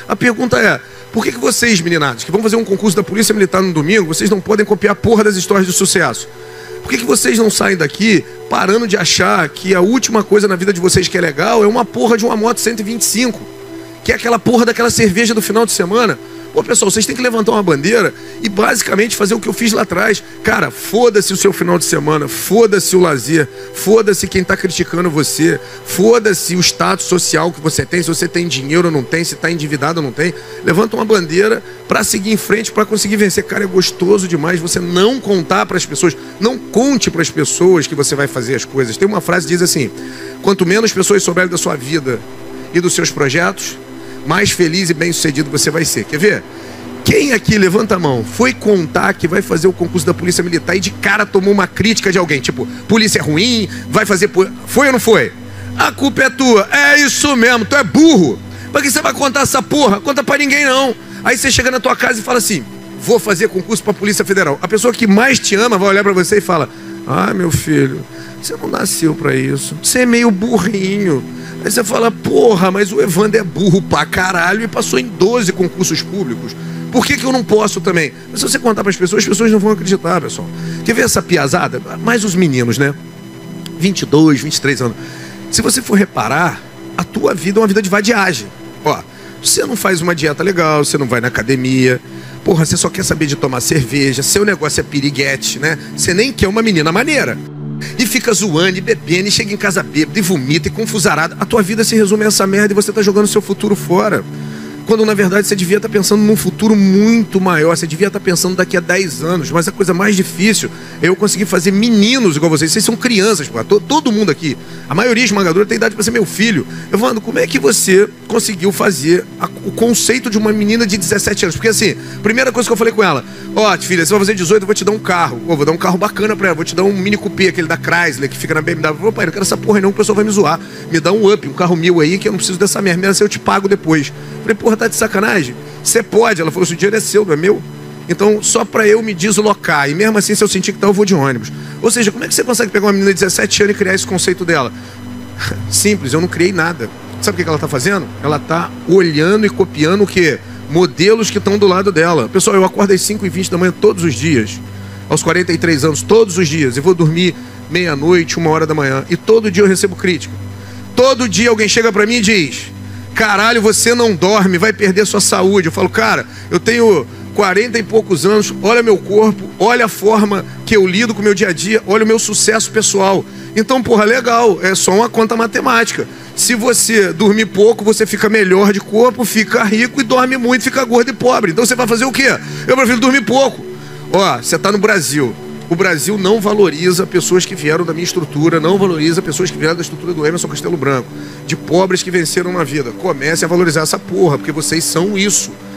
A pergunta é, por que vocês, meninados, que vão fazer um concurso da Polícia Militar no domingo, vocês não podem copiar a porra das histórias de sucesso? Por que vocês não saem daqui parando de achar que a última coisa na vida de vocês que é legal é uma porra de uma moto 125? Que é aquela porra daquela cerveja do final de semana? Pô, pessoal, vocês têm que levantar uma bandeira e basicamente fazer o que eu fiz lá atrás. Cara, foda-se o seu final de semana, foda-se o lazer, foda-se quem tá criticando você, foda-se o status social que você tem, se você tem dinheiro ou não tem, se tá endividado ou não tem. Levanta uma bandeira pra seguir em frente, pra conseguir vencer. Cara, é gostoso demais você não contar pras pessoas, não conte pras pessoas que você vai fazer as coisas. Tem uma frase que diz assim, quanto menos pessoas souberem da sua vida e dos seus projetos, mais feliz e bem sucedido você vai ser. Quer ver? Quem aqui, levanta a mão, foi contar que vai fazer o concurso da Polícia Militar e de cara tomou uma crítica de alguém? Tipo, polícia é ruim, vai fazer... Foi ou não foi? A culpa é tua. É isso mesmo, tu é burro. Pra que você vai contar essa porra? Conta pra ninguém não. Aí você chega na tua casa e fala assim, vou fazer concurso pra Polícia Federal. A pessoa que mais te ama vai olhar pra você e fala, ah, meu filho, você não nasceu pra isso. Você é meio burrinho. Aí você fala, porra, mas o Evandro é burro pra caralho e passou em 12 concursos públicos. Por que eu não posso também? Mas se você contar para as pessoas não vão acreditar, pessoal. Quer ver essa piazada? Mais os meninos, né? 22, 23 anos. Se você for reparar, a tua vida é uma vida de vadiagem. Ó, você não faz uma dieta legal, você não vai na academia. Porra, você só quer saber de tomar cerveja, seu negócio é piriguete, né? Você nem quer uma menina maneira. E fica zoando e bebendo e chega em casa bêbado e vomita e confusarado. A tua vida se resume a essa merda e você tá jogando seu futuro fora. Quando na verdade você devia estar pensando num futuro muito maior. Você devia estar pensando daqui a 10 anos. Mas a coisa mais difícil é eu conseguir fazer meninos igual vocês. Vocês são crianças, pô. Todo mundo aqui, a maioria esmagadora tem idade para ser meu filho. Evandro, como é que você conseguiu fazer o conceito de uma menina de 17 anos? Porque assim, primeira coisa que eu falei com ela, ó, filha, você vai fazer 18, eu vou te dar um carro. Vou dar um carro bacana pra ela, vou te dar um Mini Coupé, aquele da Chrysler, que fica na BMW. Ô pai, não quero essa porra aí não, que o pessoal vai me zoar. Me dá um Up, um carro 1000 aí, que eu não preciso dessa merda. Assim, eu te pago depois. Falei, porra, tá de sacanagem? Você pode. Ela falou, se o dinheiro é seu, não é meu? Então, só pra eu me deslocar. E mesmo assim, se eu sentir que tá, eu vou de ônibus. Ou seja, como é que você consegue pegar uma menina de 17 anos e criar esse conceito dela? Simples, eu não criei nada. Sabe o que ela tá fazendo? Ela tá olhando e copiando o quê? Modelos que estão do lado dela. Pessoal, eu acordo às 5h20 da manhã todos os dias. Aos 43 anos, todos os dias. Eu vou dormir meia-noite, 1h da manhã. E todo dia eu recebo crítica. Todo dia alguém chega pra mim e diz, caralho, você não dorme, vai perder sua saúde. Eu falo, cara, eu tenho 40 e poucos anos, olha meu corpo, olha a forma que eu lido com o meu dia a dia, olha o meu sucesso pessoal. Então, porra, legal, é só uma conta matemática. Se você dormir pouco, você fica melhor de corpo, fica rico, e dorme muito, fica gordo e pobre. Então você vai fazer o quê? Eu prefiro dormir pouco. Ó, você tá no Brasil. O Brasil não valoriza pessoas que vieram da minha estrutura, não valoriza pessoas que vieram da estrutura do Emerson Castelo Branco, de pobres que venceram na vida. Comece a valorizar essa porra, porque vocês são isso.